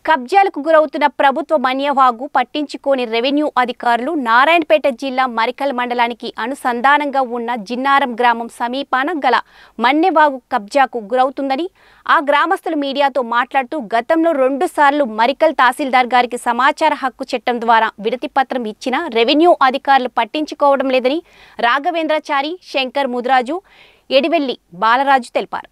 కబ్జాలకు గురవుతున్న ప్రభుత్వ మన్యవాగు పట్టించుకోని రెవెన్యూ అధికారులు నారాయణపేట జిల్లా మరికల్ మండలానికి అనుసంధానంగా ఉన్న జిన్నారం గ్రామం సమీపాన గల మన్యవాగు కబ్జాకు గురవుతుందని ఆ గ్రామస్తులు మీడియాతో మాట్లాడుతూ గతంలో 2 సార్లు మరికల్ తహసీల్దార్ గారికి సమాచార హక్కు చట్టం ద్వారా విడతి పత్రం ఇచ్చినా రెవెన్యూ అధికారులు పట్టించుకోవడం లేదని రాఘవేంద్రాచారి, శంకర్ ముదిరాజు, ఎడివెల్లి బాలరాజు తెలిపారు.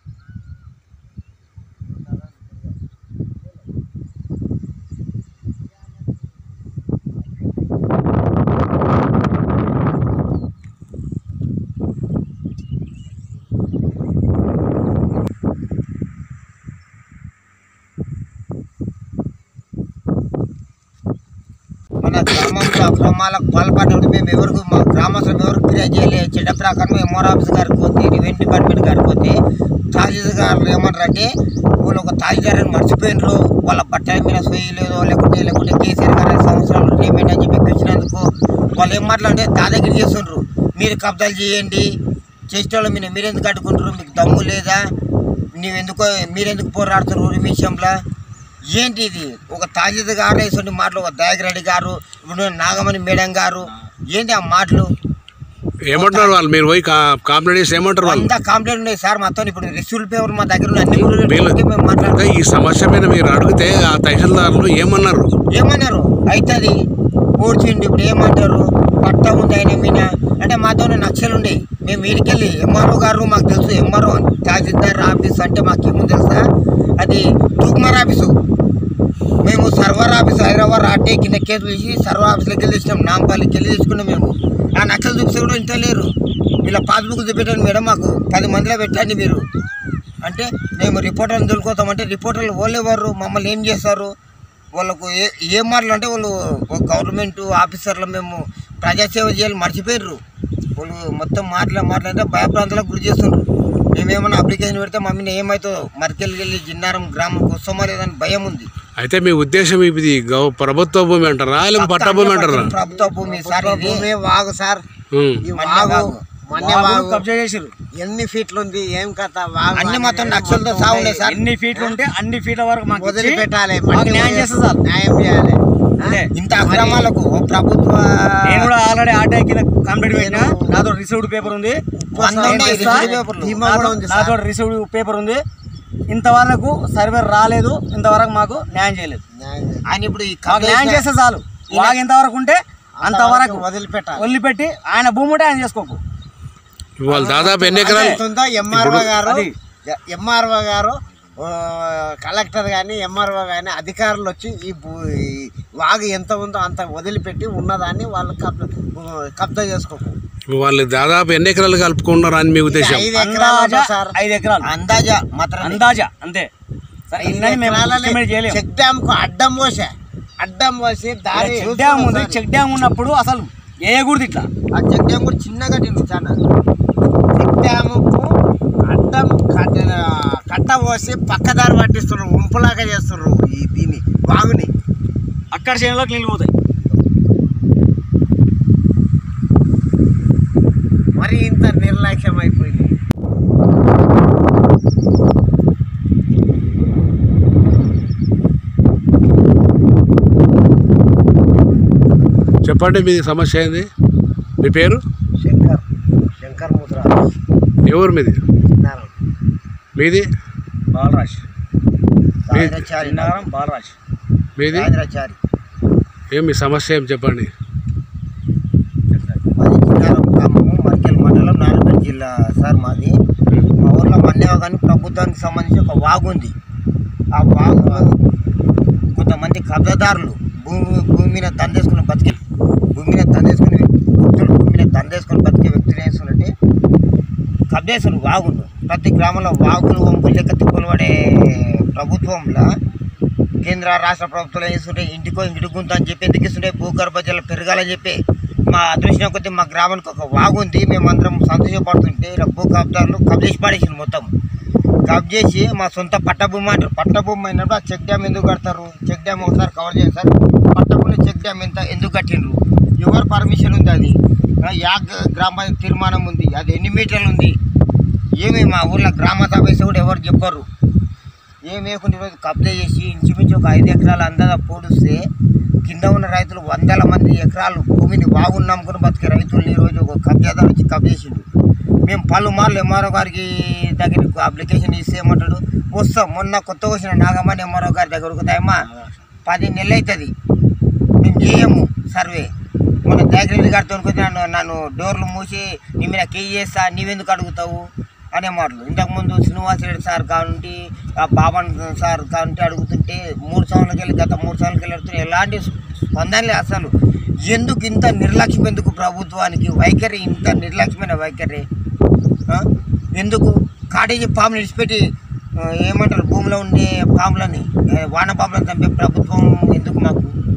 మన గ్రామంలో అక్రమాలకు పాల్పడ్డప్పుడు మేము ఎవరికి మా గ్రామస్తులు ఎవరికి ఫిర్యాదు చేయలేదు. చెడ్డ ప్రకారం ఎంఆర్ ఆఫీస్ గారికి పోతే, రెవెన్యూ డిపార్ట్మెంట్ గారికి పోతే తహసీల్దార్ గారు ఏమన్నారంటే వాళ్ళు ఒక తహసీల్దార్ని మర్చిపోయినరు, వాళ్ళ పట్టాల మీద సొయ్యలేదో లేకుంటే కేసీఆర్ గారు 5 సంవత్సరాలు రిటైర్మెంట్ అని చెప్పి వచ్చినందుకు వాళ్ళు ఏం మాట్లాడితే దాదాగిరి చేస్తుండ్రు. మీరు కబ్జాలు చేయండి, చేసేవాళ్ళు మీరెందుకు అడ్డుకుంటారు, మీకు దమ్ము లేదా, మీరెందుకు పోరాడుతున్నారు ఊరి విషయంలో ఏంటి ఇది? ఒక తహసీల్దార్ గారు వేసే మాటలు, ఒక దయాగిరెడ్డి గారు, ఇప్పుడు నాగమణి మేడం గారు, ఏంటి ఆ మాటలు? ఏమంటారు వాళ్ళు? మీరు పోయి కంప్లైంట్ ఏమంటారు? అంతా కంప్లైంట్ ఉన్నాయి సార్. మొత్తం ఇప్పుడు రిసీవ్డ్ పేపర్ మా దగ్గర అన్ని. ఈ సమస్య మీద మీరు అడిగితే ఆ తహసీల్దార్లు ఏమన్నారు? అవుతుంది పూడ్చిండి. ఇప్పుడు ఏమంటారు, పట్ట ఉంది ఆయన మీద అంటే మాతో నక్షలు ఉండే. మేము వీడికెళ్ళి ఎంఆర్ఓ గారు మాకు తెలుసు, ఎంఆర్ఓ తహసీల్దార్ ఆఫీస్ అంటే మాకేమో తెలుసా, అది తూక్మార్ ఆఫీసు. మేము సర్వర్ ఆఫీస్ హైదరాబాద్ ఆర్టీ కింద కేసులు వేసి సర్వర్ ఆఫీస్లోకి వెళ్ళి తెచ్చినాం, నాంపల్లికి వెళ్ళి తెచ్చుకున్నాం. మేము ఆ నక్షలు చూపిస్తే కూడా ఇంత లేరు. ఇలా పాస్బుక్ చూపెట్టండి మేడం, మాకు 10 మందిలో పెట్టండి మీరు అంటే మేము రిపోర్టర్ని దొరుకుతామంటే రిపోర్టర్లు వాళ్ళెవరు, మమ్మల్ని ఏం చేస్తారు? వాళ్ళకు ఏం మాటలు అంటే వాళ్ళు గవర్నమెంట్ ఆఫీసర్లు మేము ప్రజాసేవ చేయాలి మర్చిపోయారు. వాళ్ళు మొత్తం మాట్లాడితే భయప్రాంతాలకు గురి చేస్తున్నారు. మేమేమన్నా అప్లికేషన్ పెడితే మమ్మీని ఏమవుతుందో, మరికెళ్ళి వెళ్ళి జిన్నారం గ్రామంకి వస్తామో లేదని భయం ఉంది. అయితే మీ ఉద్దేశం ఇది ప్రభుత్వ భూమి అంటారా లేక పట్ట భూమి అంటారా? ప్రభుత్వ భూమి సార్, భూమి వాగు సార్. కబ్జా చేసారు. ఎన్ని ఫీట్లు ఉంది, ఏం కథ? అన్ని మొత్తం నక్షలతో సాగులే సార్. ఎన్ని ఫీట్లు ఉంటే అన్ని ఫీట్ల వరకు మాకు వదిలిపెట్టాలి, న్యాయం చేస్తా సార్, న్యాయం చేయాలి. ఇంత అక్రమాలకు ప్రభుత్వ నేను కూడా ఆల్రెడీ ఆర్టీ కింద కంప్లీట్ పెట్టినా, నాతో రిసీవ్డ్ పేపర్ ఉంది, నాతో రిసీవ్డ్ పేపర్ ఉంది. ఇంతవరకు సర్వేర్ రాలేదు, ఇంతవరకు మాకు న్యాయం చేయలేదు. ఆయన ఇప్పుడు న్యాయం చేస్తే చాలు, వాగు ఎంతవరకు ఉంటే అంతవరకు వదిలిపెట్టి ఆయన భూమి ఉంటే ఆయన చేసుకోకు. దాదాపు ఎన్ని ఎకరాలు ఎంఆర్ఓ గారు కలెక్టర్ కానీ ఎంఆర్ఓ కానీ అధికారులు వచ్చి ఈ వాగు ఎంత ఉందో అంత వదిలిపెట్టి ఉన్నదాన్ని వాళ్ళు కబ్జా చేసుకోకు. వాళ్ళు దాదాపు ఎన్ని ఎకరాలు కలుపుకున్నారు అని మీ ఉద్దేశం? 5 ఎకరాలు సార్. 5 ఎకరాలు అందాజా అంతే. చెక్ డ్యామ్ కు అడ్డం పోసి దారి డ్యామ్ ఉంది. చెక్ డ్యామ్ ఉన్నప్పుడు అసలు వేయకూడదు ఇట్లా. ఆ చెక్ డ్యామ్ కూడా చిన్నగా చాలా. చెక్ డ్యామ్ కు అడ్డం కట్ట పోసి పక్కదారి పట్టిస్తున్నారు, ఉంపులాగా చేస్తున్నారు దీన్ని వాగుని. అక్కడ చేనులోకి నీళ్ళు పోతాయి. మరి ఇంత నిర్లక్ష్యం అయిపోయింది. చెప్పండి, మీ సమస్య ఏంది? మీ పేరు? శంకర్ ముదిరాజు. ఎవరు మీది? మీది? బాలరాజ్. మీది? ఏం మీ సమస్య ఏం చెప్పండి? మాది జిన్నారం గ్రామము, మరికెల్ మండలం, నారాయణపేట జిల్లా సార్. మాది మా ఊర్లో మన్యవాగాని ప్రభుత్వానికి సంబంధించి ఒక వాగు ఉంది. ఆ వాగు కొంతమంది కబ్జాదారులు భూమి మీద దందేసుకుని బతికే వ్యక్తులు వేస్తున్నట్టే కబ్జేస్తున్నారు వాగును. ప్రతి గ్రామంలో వాగులు వంపులు లెక్క తిప్పులు పడే ప్రభుత్వంలో కేంద్ర రాష్ట్ర ప్రభుత్వాలు వేస్తుంటే ఇంటికి గుంత అని చెప్పి ఎందుకు ఇస్తుంటే భూగర్భ జలం పెరగాలని చెప్పి మా అదృష్టం కొద్దీ మా గ్రామానికి ఒక వాగు ఉంది. మేమందరం సంతోషపడుతుంటే ఇలా భూ కబ్జాలు కబ్జేసి పడేసింది. మొత్తం కబ్జేసి మా సొంత పట్టభూమి అంటారు. పట్టభూమి అయినప్పుడు ఆ చెక్ డ్యామ్ ఎందుకు కడతారు? చెక్ డ్యామ్ ఒకసారి కవర్ చేయండి సార్. పట్టభూమి చెక్ డ్యామ్ ఎందుకు కట్టిండ్రు? ఎవరు పర్మిషన్ ఉంది? అది గ్రామ తీర్మానం ఉంది, అది ఎన్ని మీటర్లు ఉంది? ఏమి మా ఊర్లో గ్రామ సభ కూడా ఎవరు చెప్పరు. ఏం వేయకుండా ఈరోజు కబ్జా చేసి ఇంచుమించు ఒక 5 ఎకరాలు అందాక పూడిస్తే కింద ఉన్న రైతులు 100 మంది ఎకరాలు భూమిని బాగున్నాముకుని బతికే రైతుల్ని ఈరోజు ఒక కబ్జాదారు వచ్చి కబ్జేసిండు. మేము పలుమార్లు ఎంఆర్ఓ గారికి దగ్గరికి అప్లికేషన్ ఇస్తే ఏమంటాడు, వస్తాం. మొన్న కొత్తగా వచ్చిన నాగమణి ఎంఆర్ఓ గారి దగ్గరకు అమ్మా 10 నెలలు అవుతుంది మేము చేయము సర్వే. మన దగ్గర గారితో నన్ను డోర్లు మూసి నీ మీద కేజీ చేస్తా, నీవెందుకు అడుగుతావు అనే మాటలు. ఇంతకుముందు శ్రీనివాసరెడ్డి సార్ కానుంటి బాబన్ సార్ కానుంటి అడుగుతుంటే 3 సంవత్సరాలకి వెళ్ళి గత 3 సంవత్సరాలకి వెళ్ళి అడుగుతుంటే ఎలాంటి స్పందనలే. అసలు ఎందుకు ఇంత నిర్లక్ష్యం, ఎందుకు ప్రభుత్వానికి వైఖరి, ఇంత నిర్లక్ష్యమైన వైఖరి ఎందుకు? కాటేజీ పాములు విడిచిపెట్టి ఏమంటారు భూమిలో ఉండే పాములని, వాన పాములను చంపే ప్రభుత్వం ఎందుకు మాకు?